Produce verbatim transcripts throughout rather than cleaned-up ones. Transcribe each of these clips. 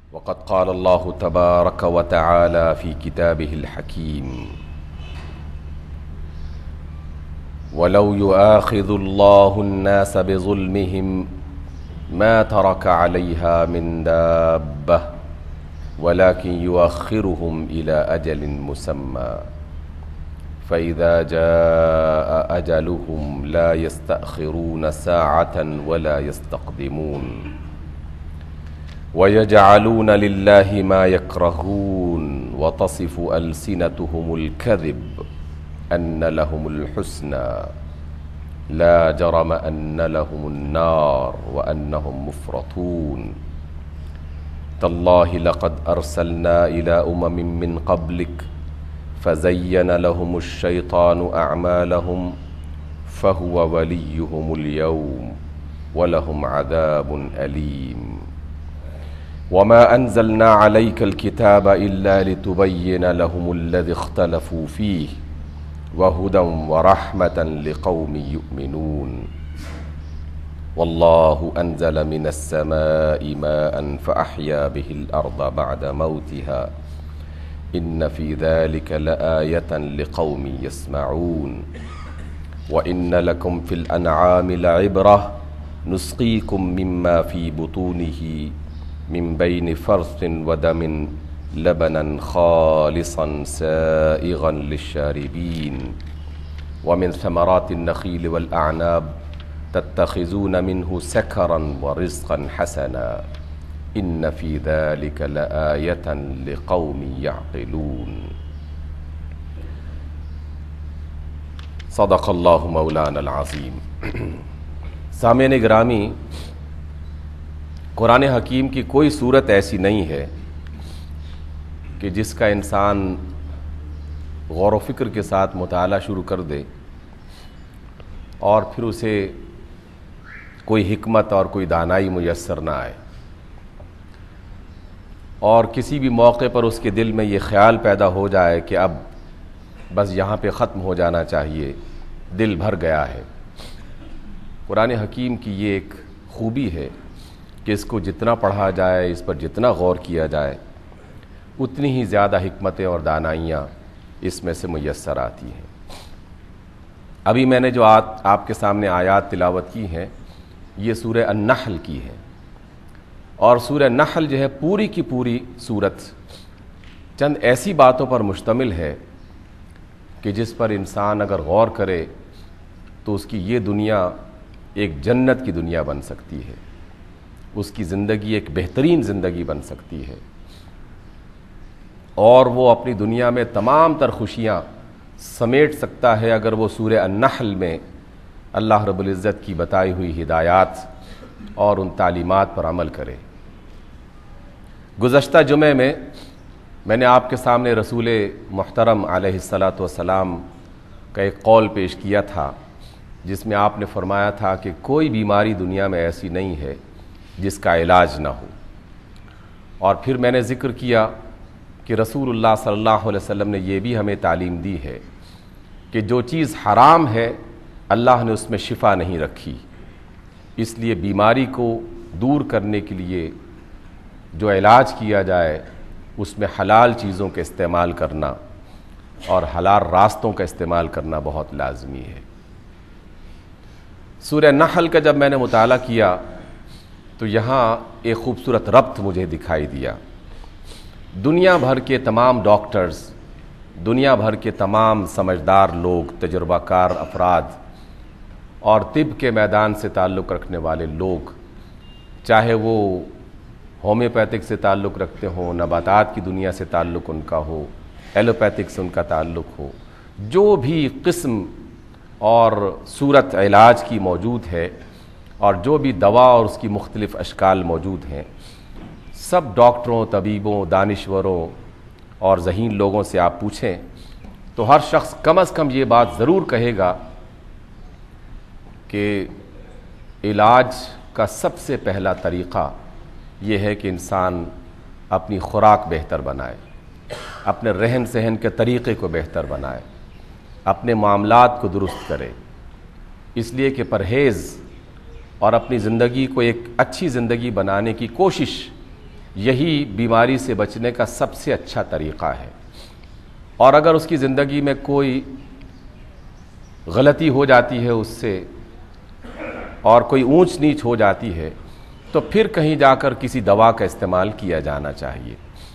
وقد قال الله تبارك وتعالى في كتابه الحكيم ولو يؤاخذ الله الناس بظلمهم ما ترك عليها من دابة ولكن يؤخرهم إلى أجل مسمى فإذا جاء أجلهم لا يستأخرون ساعة ولا يستقدمون ويجعلون لله ما يكرهون وتصف ألسنتهم الكذب أن لهم الحسنى لا جرم أن لهم النار وأنهم مفرطون تالله لقد أرسلنا إلى أمم من قبلك فزين لهم الشيطان أعمالهم فهو وليهم اليوم ولهم عذاب أليم وما أنزلنا عليك الكتاب إلا لتبين لهم الذي اختلفوا فيه وهدى ورحمة لقوم يؤمنون والله أنزل من السماء ماء فأحيا به الأرض بعد موتها إن في ذلك لآية لقوم يسمعون وإن لكم في الأنعام لعبرة نسقيكم مما في بطونه من بين فرث ودم لبنا خالصا سائغا للشاربين ومن ثمرات النخيل والأعناب تتخذون منه سكرا ورزقا حسنا إن في ذلك لآية لقوم يعقلون صدق اللہ مولانا العظیم. سامعین گرامی، قرآن حکیم کی کوئی صورت ایسی نہیں ہے کہ جس کا انسان غور و فکر کے ساتھ مطالعہ شروع کر دے اور پھر اسے کوئی حکمت اور کوئی دانائی میسر نہ آئے، اور کسی بھی موقع پر اس کے دل میں یہ خیال پیدا ہو جائے کہ اب بس یہاں پہ ختم ہو جانا چاہیے، دل بھر گیا ہے. قرآن حکیم کی یہ ایک خوبی ہے کہ اس کو جتنا پڑھا جائے، اس پر جتنا غور کیا جائے، اتنی ہی زیادہ حکمتیں اور دانائیاں اس میں سے میسر آتی ہیں. ابھی میں نے جو آپ کے سامنے آیات تلاوت کی ہیں یہ سورہ النحل کی ہے، اور سورہ نحل جو ہے پوری کی پوری سورت چند ایسی باتوں پر مشتمل ہے کہ جس پر انسان اگر غور کرے تو اس کی یہ دنیا ایک جنت کی دنیا بن سکتی ہے، اس کی زندگی ایک بہترین زندگی بن سکتی ہے، اور وہ اپنی دنیا میں تمام تر خوشیاں سمیٹ سکتا ہے اگر وہ سورہ النحل میں اللہ رب العزت کی بتائی ہوئی ہدایات اور ان تعلیمات پر عمل کرے. گزشتہ جمعے میں میں نے آپ کے سامنے رسول محترم علیہ الصلاۃ والسلام کا ایک قول پیش کیا تھا جس میں آپ نے فرمایا تھا کہ کوئی بیماری دنیا میں ایسی نہیں ہے جس کا علاج نہ ہو، اور پھر میں نے ذکر کیا کہ رسول اللہ صلی اللہ علیہ وسلم نے یہ بھی ہمیں تعلیم دی ہے کہ جو چیز حرام ہے اللہ نے اس میں شفا نہیں رکھی، اس لیے بیماری کو دور کرنے کے لیے جو علاج کیا جائے اس میں حلال چیزوں کے استعمال کرنا اور حلال راستوں کا استعمال کرنا بہت لازمی ہے. سورہ نحل کا جب میں نے مطالعہ کیا تو یہاں ایک خوبصورت ربط مجھے دکھائی دیا. دنیا بھر کے تمام ڈاکٹرز، دنیا بھر کے تمام سمجھدار لوگ، تجربہ کار افراد اور طب کے میدان سے تعلق رکھنے والے لوگ، چاہے وہ ہومیوپیتھک سے تعلق رکھتے ہوں، نباتات کی دنیا سے تعلق ان کا ہو، ایلوپیتھک سے ان کا تعلق ہو، جو بھی قسم اور صورت علاج کی موجود ہے اور جو بھی دوا اور اس کی مختلف اشکال موجود ہیں، سب ڈاکٹروں، طبیبوں، دانشوروں اور ذہین لوگوں سے آپ پوچھیں تو ہر شخص کم از کم یہ بات ضرور کہے گا کہ علاج کا سب سے پہلا طریقہ یہ ہے کہ انسان اپنی خوراک بہتر بنائے، اپنے رہن سہن کے طریقے کو بہتر بنائے، اپنے معاملات کو درست کرے، اس لیے کہ پرہیز اور اپنی زندگی کو ایک اچھی زندگی بنانے کی کوشش یہی بیماری سے بچنے کا سب سے اچھا طریقہ ہے۔ اور اگر اس کی زندگی میں کوئی غلطی ہو جاتی ہے اس سے اور کوئی اونچ نیچ ہو جاتی ہے تو پھر کہیں جا کر کسی دوا کا استعمال کیا جانا چاہیے۔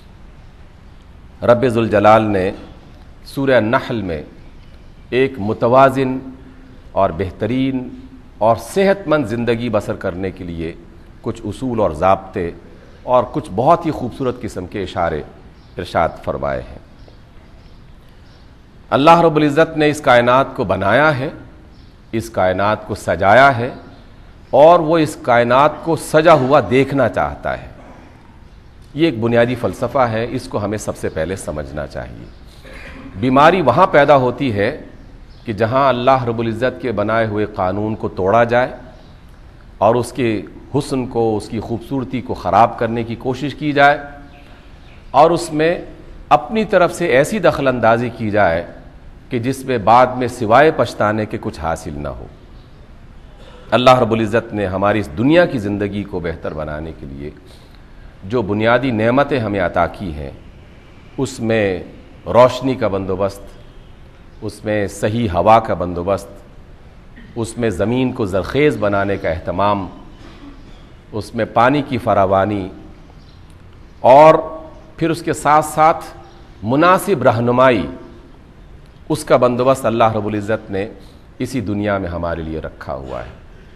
رب ذوالجلال نے سورہ نحل میں ایک متوازن اور بہترین اور صحت مند زندگی بسر کرنے کے لیے کچھ اصول اور ضابطے اور کچھ بہت ہی خوبصورت قسم کے اشارے ارشاد فرمائے ہیں۔ اللہ رب العزت نے اس کائنات کو بنایا ہے، اس کائنات کو سجایا ہے اور وہ اس کائنات کو سجا ہوا دیکھنا چاہتا ہے۔ یہ ایک بنیادی فلسفہ ہے، اس کو ہمیں سب سے پہلے سمجھنا چاہیے۔ بیماری وہاں پیدا ہوتی ہے کہ جہاں اللہ رب العزت کے بنائے ہوئے قانون کو توڑا جائے اور اس کے حسن کو، اس کی خوبصورتی کو خراب کرنے کی کوشش کی جائے اور اس میں اپنی طرف سے ایسی دخل اندازی کی جائے کہ جس میں بعد میں سوائے پچھتانے کے کچھ حاصل نہ ہو۔ اللہ رب العزت نے ہماری اس دنیا کی زندگی کو بہتر بنانے کے لیے جو بنیادی نعمتیں ہمیں عطا کی ہیں، اس میں روشنی کا بندوبست، اس میں صحیح ہوا کا بندوبست، اس میں زمین کو زرخیز بنانے کا اہتمام، اس میں پانی کی فراوانی اور پھر اس کے ساتھ ساتھ مناسب رہنمائی، اس کا بندوبست اللہ رب العزت نے اسی دنیا میں ہمارے لیے رکھا ہوا ہے۔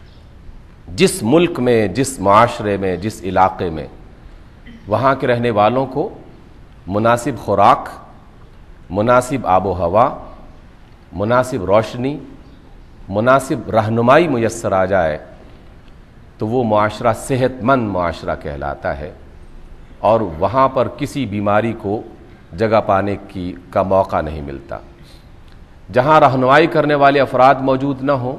جس ملک میں، جس معاشرے میں، جس علاقے میں وہاں کے رہنے والوں کو مناسب خوراک، مناسب آب و ہوا، مناسب روشنی، مناسب رہنمائی میسر آ جائے تو وہ معاشرہ صحت مند معاشرہ کہلاتا ہے اور وہاں پر کسی بیماری کو جگہ پانے کی کا موقع نہیں ملتا۔ جہاں رہنمائی کرنے والے افراد موجود نہ ہوں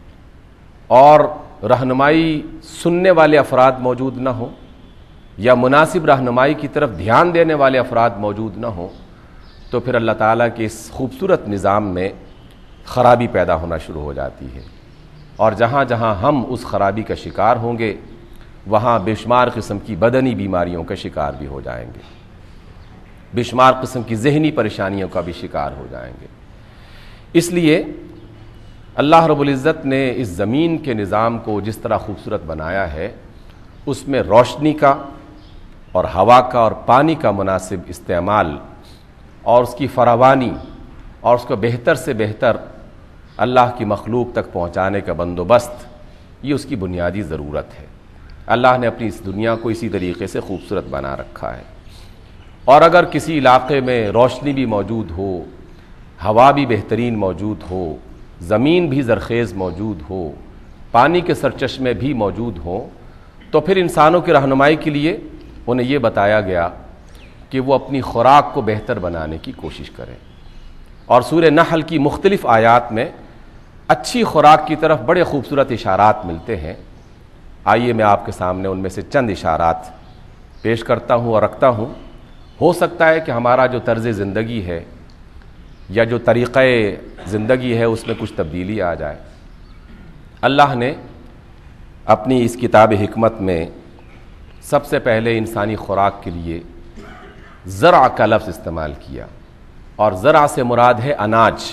اور رہنمائی سننے والے افراد موجود نہ ہوں یا مناسب رہنمائی کی طرف دھیان دینے والے افراد موجود نہ ہوں تو پھر اللہ تعالیٰ کے اس خوبصورت نظام میں خرابی پیدا ہونا شروع ہو جاتی ہے، اور جہاں جہاں ہم اس خرابی کا شکار ہوں گے وہاں بے شمار قسم کی بدنی بیماریوں کا شکار بھی ہو جائیں گے، بے شمار قسم کی ذہنی پریشانیوں کا بھی شکار ہو جائیں گے۔ اس لیے اللہ رب العزت نے اس زمین کے نظام کو جس طرح خوبصورت بنایا ہے اس میں روشنی کا اور ہوا کا اور پانی کا مناسب استعمال اور اس کی فراوانی اور اس کو بہتر سے بہتر اللہ کی مخلوق تک پہنچانے کا بندوبست، یہ اس کی بنیادی ضرورت ہے۔ اللہ نے اپنی اس دنیا کو اسی طریقے سے خوبصورت بنا رکھا ہے، اور اگر کسی علاقے میں روشنی بھی موجود ہو، ہوا بھی بہترین موجود ہو، زمین بھی زرخیز موجود ہو، پانی کے سرچشمے بھی موجود ہوں، تو پھر انسانوں کی رہنمائی کے لیے انہیں یہ بتایا گیا کہ وہ اپنی خوراک کو بہتر بنانے کی کوشش کریں۔ اور سورہ نحل کی مختلف آیات میں اچھی خوراک کی طرف بڑے خوبصورت اشارات ملتے ہیں۔ آئیے میں آپ کے سامنے ان میں سے چند اشارات پیش کرتا ہوں اور رکھتا ہوں۔ ہو سکتا ہے کہ ہمارا جو طرز زندگی ہے یا جو طریقہ زندگی ہے اس میں کچھ تبدیلی آ جائے۔ اللہ نے اپنی اس کتاب حکمت میں سب سے پہلے انسانی خوراک کے لیے زرع کا لفظ استعمال کیا، اور زرع سے مراد ہے اناج،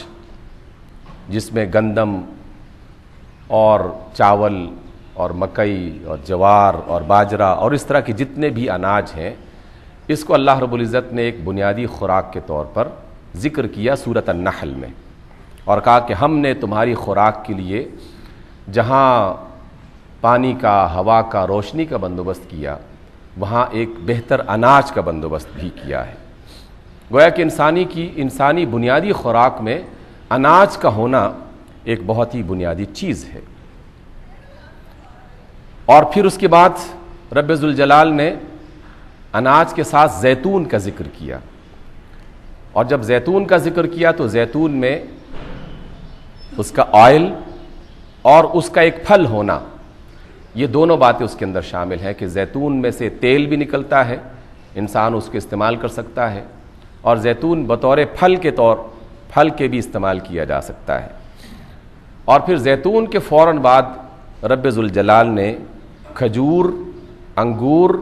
جس میں گندم اور چاول اور مکئی اور جوار اور باجرہ اور اس طرح کے جتنے بھی اناج ہیں، اس کو اللہ رب العزت نے ایک بنیادی خوراک کے طور پر ذکر کیا سورۃ النحل میں، اور کہا کہ ہم نے تمہاری خوراک کے لیے جہاں پانی کا، ہوا کا، روشنی کا بندوبست کیا، وہاں ایک بہتر اناج کا بندوبست بھی کیا ہے۔ گویا کہ انسانی کی انسانی بنیادی خوراک میں اناج کا ہونا ایک بہت ہی بنیادی چیز ہے۔ اور پھر اس کے بعد رب ذوالجلال نے اناج کے ساتھ زیتون کا ذکر کیا، اور جب زیتون کا ذکر کیا تو زیتون میں اس کا آئل اور اس کا ایک پھل ہونا، یہ دونوں باتیں اس کے اندر شامل ہیں کہ زیتون میں سے تیل بھی نکلتا ہے، انسان اس کو استعمال کر سکتا ہے، اور زیتون بطور پھل کے طور پھل کے بھی استعمال کیا جا سکتا ہے۔ اور پھر زیتون کے فوراً بعد رب ذوالجلال نے کھجور، انگور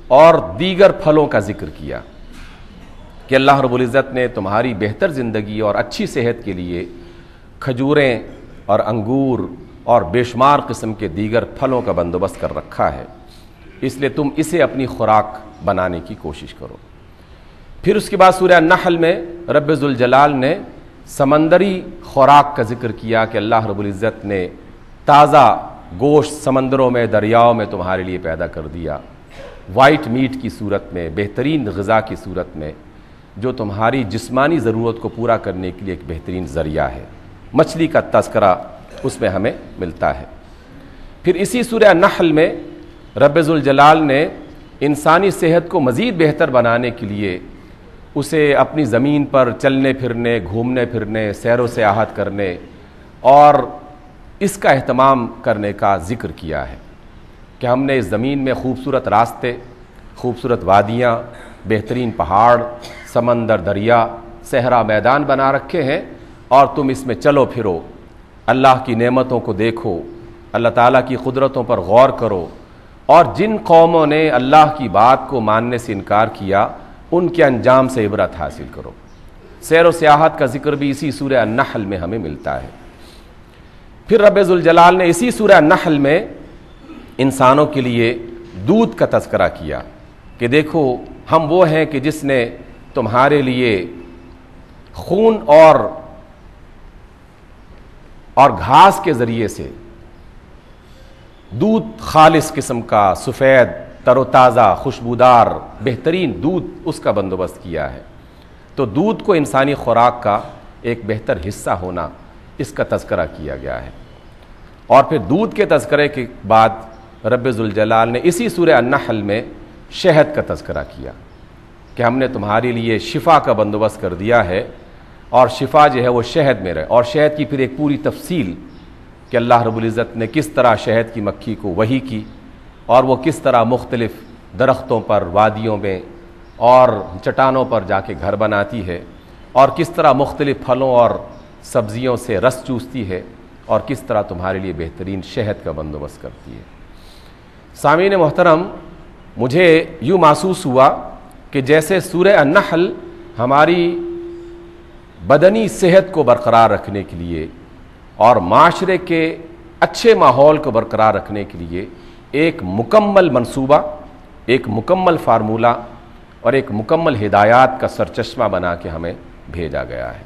اور دیگر پھلوں کا ذکر کیا کہ اللہ رب العزت نے تمہاری بہتر زندگی اور اچھی صحت کے لیے کھجوریں اور انگور اور بے شمار قسم کے دیگر پھلوں کا بندوبست کر رکھا ہے، اس لیے تم اسے اپنی خوراک بنانے کی کوشش کرو۔ پھر اس کے بعد سورہ النحل میں رب ذوالجلال نے سمندری خوراک کا ذکر کیا کہ اللہ رب العزت نے تازہ گوشت سمندروں میں، دریاؤں میں تمہارے لیے پیدا کر دیا، وائٹ میٹ کی صورت میں، بہترین غذا کی صورت میں، جو تمہاری جسمانی ضرورت کو پورا کرنے کے لیے ایک بہترین ذریعہ ہے۔ مچھلی کا تذکرہ اس میں ہمیں ملتا ہے۔ پھر اسی سورہ النحل میں رب ذوالجلال نے انسانی صحت کو مزید بہتر بنانے کے لیے اسے اپنی زمین پر چلنے پھرنے، گھومنے پھرنے، سیر و سیاحت کرنے اور اس کا اہتمام کرنے کا ذکر کیا ہے کہ ہم نے اس زمین میں خوبصورت راستے، خوبصورت وادیاں، بہترین پہاڑ، سمندر، دریا، صحرا، میدان بنا رکھے ہیں، اور تم اس میں چلو پھرو، اللہ کی نعمتوں کو دیکھو، اللہ تعالیٰ کی قدرتوں پر غور کرو، اور جن قوموں نے اللہ کی بات کو ماننے سے انکار کیا ان کے انجام سے عبرت حاصل کرو۔ سیر و سیاحت کا ذکر بھی اسی سورہ النحل میں ہمیں ملتا ہے۔ پھر رب ذوالجلال نے اسی سورہ النحل میں انسانوں کے لیے دودھ کا تذکرہ کیا کہ دیکھو ہم وہ ہیں کہ جس نے تمہارے لیے خون اور اور گھاس کے ذریعے سے دودھ، خالص قسم کا، سفید، تر و تازہ، خوشبودار، بہترین دودھ، اس کا بندوبست کیا ہے۔ تو دودھ کو انسانی خوراک کا ایک بہتر حصہ ہونا، اس کا تذکرہ کیا گیا ہے۔ اور پھر دودھ کے تذکرے کے بعد رب ذوالجلال نے اسی سورہ النحل میں شہد کا تذکرہ کیا کہ ہم نے تمہارے لیے شفا کا بندوبست کر دیا ہے، اور شفا جو ہے وہ شہد میں رہے، اور شہد کی پھر ایک پوری تفصیل کہ اللہ رب العزت نے کس طرح شہد کی مکھی کو وحی کی، اور وہ کس طرح مختلف درختوں پر، وادیوں میں اور چٹانوں پر جا کے گھر بناتی ہے، اور کس طرح مختلف پھلوں اور سبزیوں سے رس چوستی ہے، اور کس طرح تمہارے لیے بہترین شہد کا بندوبست کرتی ہے۔ سامعین محترم، مجھے یوں محسوس ہوا کہ جیسے سورہ النحل ہماری بدنی صحت کو برقرار رکھنے کے لیے اور معاشرے کے اچھے ماحول کو برقرار رکھنے کے لیے ایک مکمل منصوبہ، ایک مکمل فارمولہ اور ایک مکمل ہدایات کا سرچشمہ بنا کے ہمیں بھیجا گیا ہے۔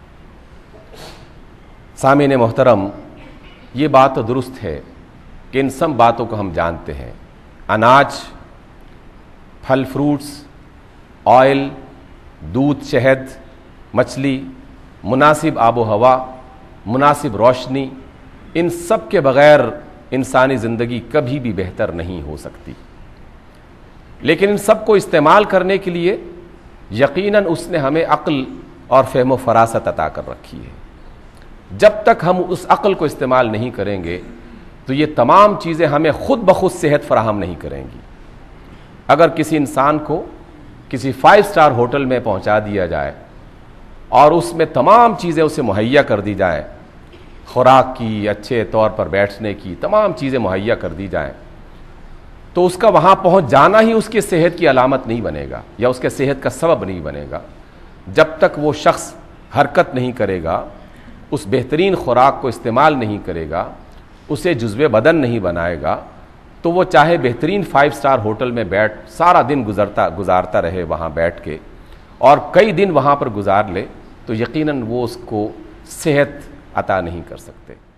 سامعین محترم، یہ بات تو درست ہے کہ ان سب باتوں کو ہم جانتے ہیں، اناج، پھل فروٹس، آئل، دودھ، شہد، مچھلی، مناسب آب و ہوا، مناسب روشنی، ان سب کے بغیر انسانی زندگی کبھی بھی بہتر نہیں ہو سکتی۔ لیکن ان سب کو استعمال کرنے کے لیے یقیناً اس نے ہمیں عقل اور فہم و فراست عطا کر رکھی ہے۔ جب تک ہم اس عقل کو استعمال نہیں کریں گے تو یہ تمام چیزیں ہمیں خود بخود صحت فراہم نہیں کریں گی۔ اگر کسی انسان کو کسی فائیو سٹار ہوٹل میں پہنچا دیا جائے اور اس میں تمام چیزیں اسے مہیا کر دی جائیں، خوراک کی، اچھے طور پر بیٹھنے کی تمام چیزیں مہیا کر دی جائیں، تو اس کا وہاں پہنچ جانا ہی اس کی صحت کی علامت نہیں بنے گا یا اس کے صحت کا سبب نہیں بنے گا۔ جب تک وہ شخص حرکت نہیں کرے گا، اس بہترین خوراک کو استعمال نہیں کرے گا، اسے جزو بدن نہیں بنائے گا، تو وہ چاہے بہترین فائیو سٹار ہوٹل میں بیٹھ سارا دن گزرتا گزارتا رہے وہاں بیٹھ کے اور کئی دن وہاں پر گزار لے، تو یقیناً وہ اس کو صحت عطا نہیں کر سکتے۔